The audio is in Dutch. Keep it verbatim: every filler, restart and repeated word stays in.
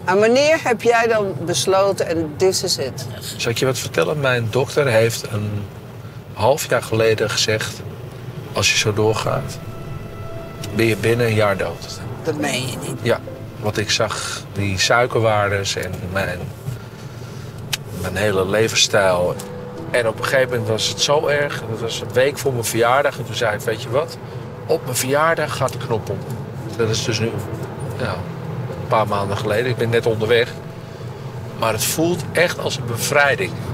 En wanneer heb jij dan besloten en this is it? Zal ik je wat vertellen? Mijn dokter heeft een half jaar geleden gezegd... als je zo doorgaat, ben je binnen een jaar dood. Dat meen je niet. Ja, want ik zag die suikerwaardes en mijn, mijn hele levensstijl. En op een gegeven moment was het zo erg. Dat was een week voor mijn verjaardag. En toen zei ik, weet je wat? Op mijn verjaardag gaat de knop om. Dat is dus nu ja, een paar maanden geleden. Ik ben net onderweg. Maar het voelt echt als een bevrijding.